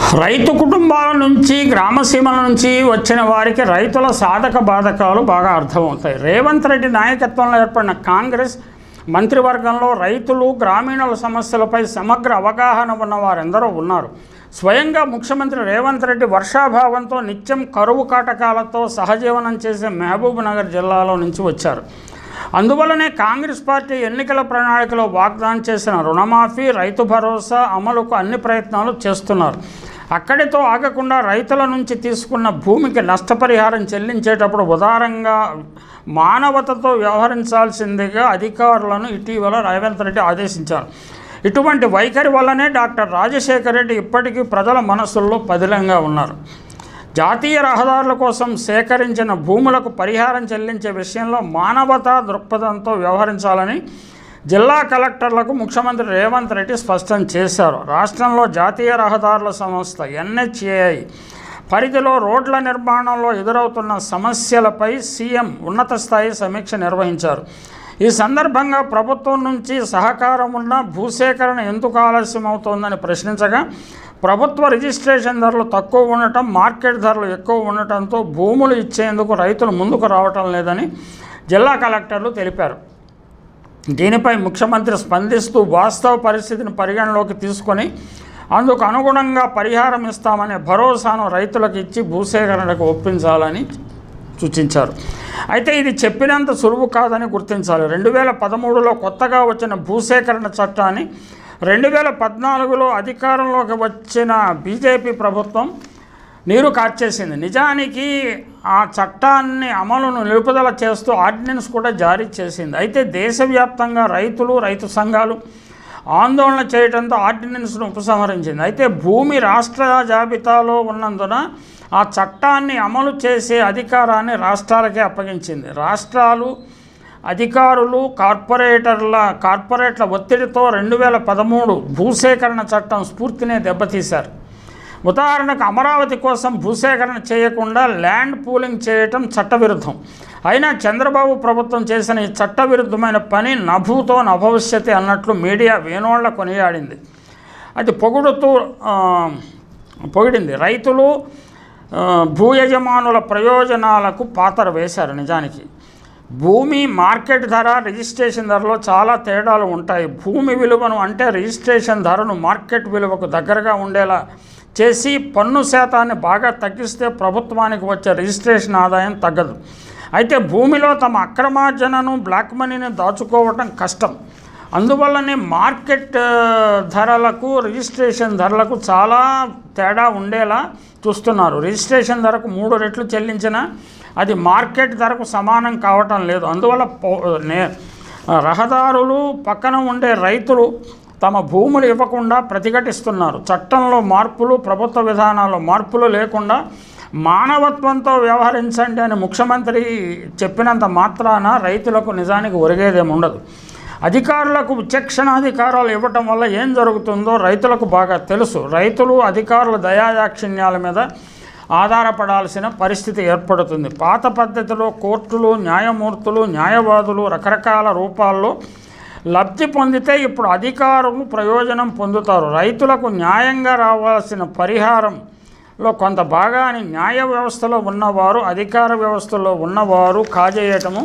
రైతు కుటుంబాల నుంచి గ్రామసీమల నుంచి వచ్చిన వారికి రైతుల సాధక బాధకాలు బాగా అర్థమవుతాయి. రేవంత్ రెడ్డి నాయకత్వంలో ఏర్పడిన కాంగ్రెస్ మంత్రివర్గంలో రైతులు గ్రామీణుల సమస్యలపై సమగ్ర అవగాహన ఉన్న వారెందరో ఉన్నారు. స్వయంగా ముఖ్యమంత్రి రేవంత్ రెడ్డి వర్షాభావంతో నిత్యం కరువు కాటకాలతో సహజీవనం చేసే మహబూబ్ నగర్ జిల్లాలో నుంచి వచ్చారు. అందువల్లనే కాంగ్రెస్ పార్టీ ఎన్నికల ప్రణాళికలో వాగ్దానం చేసిన రుణమాఫీ, రైతు భరోసా అమలుకు అన్ని ప్రయత్నాలు చేస్తున్నారు. అక్కడితో ఆగకుండా రైతుల నుంచి తీసుకున్న భూమికి నష్టపరిహారం చెల్లించేటప్పుడు ఉదారంగా మానవతతో వ్యవహరించాల్సిందిగా అధికారులను ఇటీవల రేవంత్ రెడ్డి ఆదేశించారు. ఇటువంటి వైఖరి వల్లనే డాక్టర్ రాజశేఖర్ రెడ్డి ఇప్పటికీ ప్రజల మనస్సుల్లో పదిలంగా ఉన్నారు. జాతీయ రహదారుల కోసం సేకరించిన భూములకు పరిహారం చెల్లించే విషయంలో మానవతా దృక్పథంతో వ్యవహరించాలని జిల్లా కలెక్టర్లకు ముఖ్యమంత్రి రేవంత్ రెడ్డి స్పష్టం చేశారు. రాష్ట్రంలో జాతీయ రహదారుల సంస్థ NHAI పరిధిలో రోడ్ల నిర్మాణంలో ఎదురవుతున్న సమస్యలపై సీఎం ఉన్నత స్థాయి సమీక్ష నిర్వహించారు. ఈ సందర్భంగా ప్రభుత్వం నుంచి సహకారం ఉన్న భూసేకరణ ఎందుకు ఆలస్యం అవుతోందని ప్రశ్నించగా ప్రభుత్వ రిజిస్ట్రేషన్ ధరలు తక్కువ ఉండటం, మార్కెట్ ధరలు ఎక్కువ ఉండటంతో భూములు ఇచ్చేందుకు రైతులు ముందుకు రావటం లేదని జిల్లా కలెక్టర్లు తెలిపారు. దీనిపై ముఖ్యమంత్రి స్పందిస్తూ వాస్తవ పరిస్థితిని పరిగణలోకి తీసుకొని అందుకు అనుగుణంగా పరిహారం ఇస్తామనే భరోసాను రైతులకు ఇచ్చి భూసేకరణకు ఒప్పించాలని సూచించారు. అయితే ఇది చెప్పినంత సులువు కాదని గుర్తించాలి. 2013లో కొత్తగా వచ్చిన భూసేకరణ చట్టాన్ని 2014లో అధికారంలోకి వచ్చిన బీజేపీ ప్రభుత్వం నీరు కార్చేసింది. నిజానికి ఆ చట్టాన్ని అమలును నిలుపుదల చేస్తూ ఆర్డినెన్స్ కూడా జారీ చేసింది. అయితే దేశవ్యాప్తంగా రైతులు, రైతు సంఘాలు ఆందోళన చేయడంతో ఆర్డినెన్స్ను ఉపసంహరించింది. అయితే భూమి రాష్ట్ర జాబితాలో ఉన్నందున ఆ చట్టాన్ని అమలు చేసే అధికారాన్ని రాష్ట్రాలకే అప్పగించింది. రాష్ట్రాలు, అధికారులు, కార్పొరేట్ల ఒత్తిడితో 2013 భూసేకరణ చట్టం స్ఫూర్తినే దెబ్బతీశారు. ఉదాహరణకు అమరావతి కోసం భూసేకరణ చేయకుండా ల్యాండ్ పూలింగ్ చేయటం చట్టవిరుద్ధం. అయినా చంద్రబాబు ప్రభుత్వం చేసిన ఈ చట్టవిరుద్ధమైన పని నభూతో నభవిష్యతి అన్నట్లు మీడియా వేనోళ్ల కొనియాడింది. అది పొగిడింది. రైతులు, భూ యజమానుల ప్రయోజనాలకు పాతర వేశారు. నిజానికి భూమి మార్కెట్ ధర, రిజిస్ట్రేషన్ ధరలో చాలా తేడాలు ఉంటాయి. భూమి విలువను అంటే రిజిస్ట్రేషన్ ధరను మార్కెట్ విలువకు దగ్గరగా ఉండేలా చేసి పన్ను శాతాన్ని బాగా తగ్గిస్తే ప్రభుత్వానికి వచ్చే రిజిస్ట్రేషన్ ఆదాయం తగ్గదు. అయితే భూమిలో తమ అక్రమార్జనను, బ్లాక్ మనీని దాచుకోవటం కష్టం. అందువల్లనే మార్కెట్ ధరలకు, రిజిస్ట్రేషన్ ధరలకు చాలా తేడా ఉండేలా చూస్తున్నారు. రిజిస్ట్రేషన్ ధరకు 3 రెట్లు చెల్లించినా అది మార్కెట్ ధరకు సమానం కావటం లేదు. అందువల్ల రహదారులు పక్కన ఉండే రైతులు తమ భూములు ఇవ్వకుండా ప్రతిఘటిస్తున్నారు. చట్టంలో మార్పులు, ప్రభుత్వ విధానాల్లో మార్పులు లేకుండా మానవత్వంతో వ్యవహరించండి అని ముఖ్యమంత్రి చెప్పినంత మాత్రాన రైతులకు నిజానికి ఒరిగేదేముండదు. అధికారులకు విచక్షణాధికారాలు ఇవ్వటం వల్ల ఏం జరుగుతుందో రైతులకు బాగా తెలుసు. రైతులు, అధికారుల దయాదాక్షిణ్యాల మీద ఆధారపడాల్సిన పరిస్థితి ఏర్పడుతుంది. పాత పద్ధతిలో కోర్టులు, న్యాయమూర్తులు, న్యాయవాదులు రకరకాల రూపాల్లో లబ్ధి పొందితే ఇప్పుడు అధికారులు ప్రయోజనం పొందుతారు. రైతులకు న్యాయంగా రావాల్సిన పరిహారంలో కొంత భాగాన్ని న్యాయ వ్యవస్థలో ఉన్నవారు, అధికార వ్యవస్థలో ఉన్నవారు కాజేయటము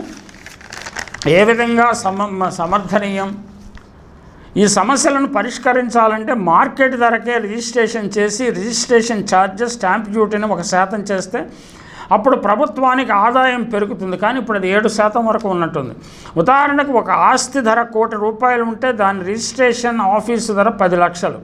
ఏ విధంగా సమర్థనీయం? ఈ సమస్యలను పరిష్కరించాలంటే మార్కెట్ ధరకే రిజిస్ట్రేషన్ చేసి రిజిస్ట్రేషన్ ఛార్జెస్, స్టాంప్ డ్యూటీని 1% చేస్తే అప్పుడు ప్రభుత్వానికి ఆదాయం పెరుగుతుంది. కానీ ఇప్పుడు అది 7% వరకు ఉన్నట్టుంది. ఉదాహరణకు ఒక ఆస్తి ధర ₹1 కోటి ఉంటే దాని రిజిస్ట్రేషన్ ఆఫీసు ధర 10 లక్షలు.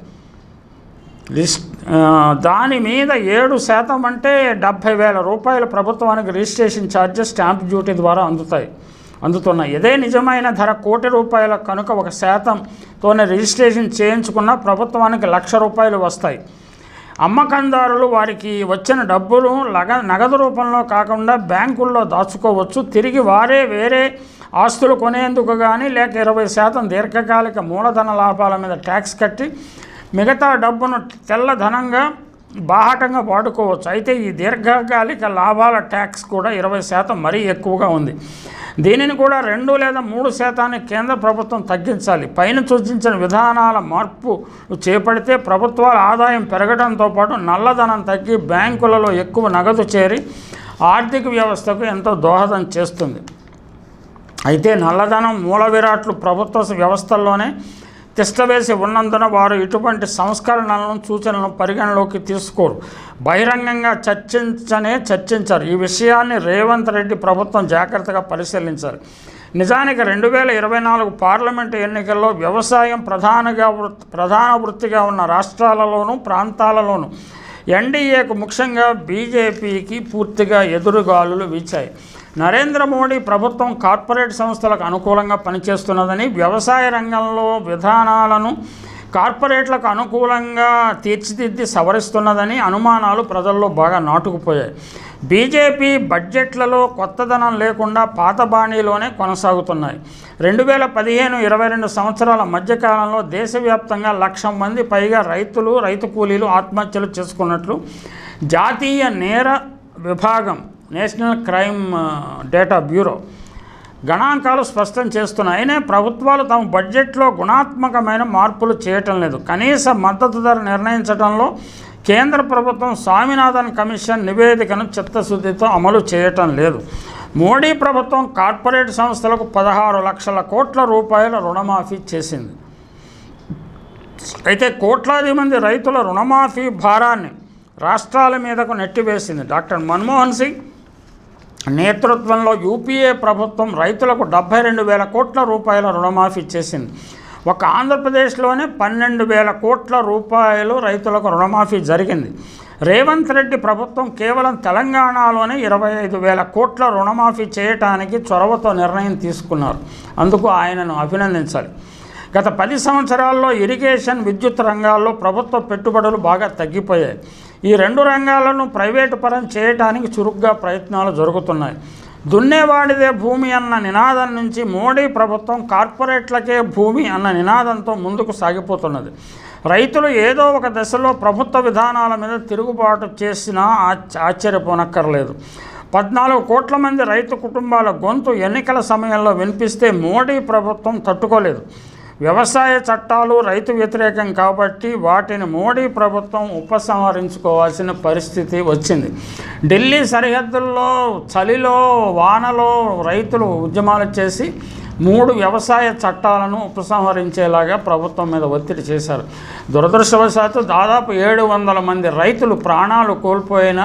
దాని మీద 7% అంటే ₹70,000 ప్రభుత్వానికి రిజిస్ట్రేషన్ ఛార్జెస్, స్టాంప్ డ్యూటీ ద్వారా అందుతున్నాయి. ఇదే నిజమైన ధర ₹1 కోటి కనుక 1%తోనే రిజిస్ట్రేషన్ చేయించుకున్న ప్రభుత్వానికి ₹1,00,000 వస్తాయి. అమ్మకందారులు వారికి వచ్చిన డబ్బులు నగదు రూపంలో కాకుండా బ్యాంకుల్లో దాచుకోవచ్చు. తిరిగి వారే వేరే ఆస్తులు కొనేందుకు కానీ లేక 20% దీర్ఘకాలిక మూలధన లాభాల మీద ట్యాక్స్ కట్టి మిగతా డబ్బును తెల్లధనంగా బాహాటంగా వాడుకోవచ్చు. అయితే ఈ దీర్ఘకాలిక లాభాల ట్యాక్స్ కూడా 20% మరీ ఎక్కువగా ఉంది. దీనిని కూడా 2 లేదా 3% కేంద్ర ప్రభుత్వం తగ్గించాలి. పైన సూచించిన విధానాల మార్పు చేపడితే ప్రభుత్వాల ఆదాయం పెరగడంతో పాటు నల్లధనం తగ్గి బ్యాంకులలో ఎక్కువ నగదు చేరి ఆర్థిక వ్యవస్థకు ఎంతో దోహదం చేస్తుంది. అయితే నల్లధనం మూల విరాట్లు ప్రభుత్వ వ్యవస్థల్లోనే తిష్టవేసి ఉన్నందున వారు ఇటువంటి సంస్కరణలను సూచనలను పరిగణలోకి తీసుకోరు, బహిరంగంగా చర్చించరు. ఈ విషయాన్ని రేవంత్ రెడ్డి ప్రభుత్వం జాగ్రత్తగా పరిశీలించారు. నిజానికి 2024 పార్లమెంటు ఎన్నికల్లో వ్యవసాయం ప్రధాన వృత్తిగా ఉన్న రాష్ట్రాలలోనూ ప్రాంతాలలోనూ ఎన్డీఏకు ముఖ్యంగా బీజేపీకి పూర్తిగా ఎదురుగాలులు వీచాయి. నరేంద్ర మోడీ ప్రభుత్వం కార్పొరేట్ సంస్థలకు అనుకూలంగా పనిచేస్తున్నదని, వ్యవసాయ రంగంలో విధానాలను కార్పొరేట్లకు అనుకూలంగా తీర్చిదిద్ది సవరిస్తున్నదని అనుమానాలు ప్రజల్లో బాగా నాటుకుపోయాయి. బీజేపీ బడ్జెట్లలో కొత్తదనం లేకుండా పాత బాణీలోనే కొనసాగుతున్నాయి. 2015-22 సంవత్సరాల మధ్యకాలంలో దేశవ్యాప్తంగా 1,00,000 మంది పైగా రైతు కూలీలు ఆత్మహత్యలు చేసుకున్నట్లు జాతీయ నేర విభాగం నేషనల్ క్రైమ్ డేటా బ్యూరో గణాంకాలు స్పష్టం చేస్తున్నాయి. అయినా ప్రభుత్వాలు తమ బడ్జెట్లో గుణాత్మకమైన మార్పులు చేయటం లేదు. కనీస మద్దతు ధర నిర్ణయించడంలో కేంద్ర ప్రభుత్వం స్వామినాథన్ కమిషన్ నివేదికను చిత్తశుద్ధితో అమలు చేయటం లేదు. మోడీ ప్రభుత్వం కార్పొరేట్ సంస్థలకు 16 లక్షల కోట్ల రూపాయల రుణమాఫీ చేసింది. అయితే కోట్లాది మంది రైతుల రుణమాఫీ భారాన్ని రాష్ట్రాల మీదకు నెట్టివేసింది. డాక్టర్ మన్మోహన్ సింగ్ నేతృత్వంలో యూపీఏ ప్రభుత్వం రైతులకు 72,000 కోట్ల రూపాయల రుణమాఫీ చేసింది. ఒక ఆంధ్రప్రదేశ్లోనే 12,000 కోట్ల రూపాయలు రైతులకు రుణమాఫీ జరిగింది. రేవంత్ రెడ్డి ప్రభుత్వం కేవలం తెలంగాణలోనే 25,000 కోట్ల రుణమాఫీ చేయటానికి చొరవతో నిర్ణయం తీసుకున్నారు. అందుకు ఆయనను అభినందించాలి. గత 10 సంవత్సరాల్లో ఇరిగేషన్, విద్యుత్ రంగాల్లో ప్రభుత్వ పెట్టుబడులు బాగా తగ్గిపోయాయి. ఈ 2 రంగాలను ప్రైవేటు పరం చేయడానికి చురుగ్గా ప్రయత్నాలు జరుగుతున్నాయి. దున్నేవాడిదే భూమి అన్న నినాదం నుంచి మోడీ ప్రభుత్వం కార్పొరేట్లకే భూమి అన్న నినాదంతో ముందుకు సాగిపోతున్నది. రైతులు ఏదో ఒక దశలో ప్రభుత్వ విధానాల మీద తిరుగుబాటు చేసినా ఆశ్చర్యపోనక్కర్లేదు. 14 కోట్ల మంది రైతు కుటుంబాల గొంతు ఎన్నికల సమయంలో వినిపిస్తే మోడీ ప్రభుత్వం తట్టుకోలేదు. వ్యవసాయ చట్టాలు రైతు వ్యతిరేకం కాబట్టి వాటిని మోడీ ప్రభుత్వం ఉపసంహరించుకోవాల్సిన పరిస్థితి వచ్చింది. ఢిల్లీ సరిహద్దుల్లో చలిలో వానలో రైతులు ఉద్యమాలు చేసి 3 వ్యవసాయ చట్టాలను ఉపసంహరించేలాగా ప్రభుత్వం మీద ఒత్తిడి చేశారు. దురదృష్టవశాత్తు దాదాపు 700 మంది రైతులు ప్రాణాలు కోల్పోయిన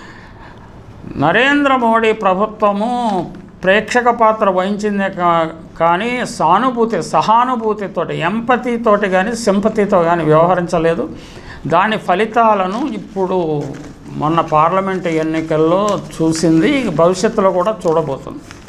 నరేంద్ర మోడీ ప్రభుత్వము ప్రేక్షక పాత్ర వహించిందే కానీ సహానుభూతితోటి, ఎంపతితోటి కానీ సింపతితో కానీ వ్యవహరించలేదు. దాని ఫలితాలను ఇప్పుడు మొన్న పార్లమెంటు ఎన్నికల్లో చూసింది, భవిష్యత్తులో కూడా చూడబోతుంది.